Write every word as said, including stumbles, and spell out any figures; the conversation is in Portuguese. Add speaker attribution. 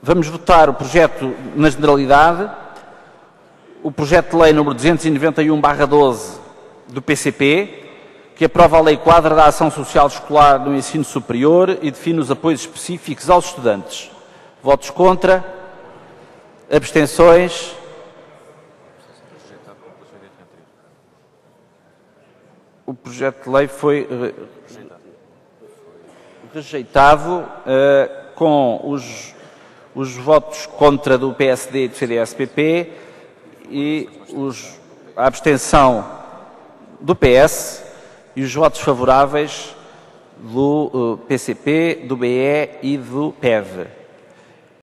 Speaker 1: Vamos votar o projeto na generalidade, o projeto de lei número duzentos e noventa e um barra doze do P C P, que aprova a Lei Quadra da Ação Social Escolar no Ensino Superior e define os apoios específicos aos estudantes. Votos contra? Abstenções? O projeto de lei foi rejeitado uh, com os, os votos contra do P S D e do C D S P P e os, a abstenção do P S e os votos favoráveis do uh, P C P, do B E e do P E V.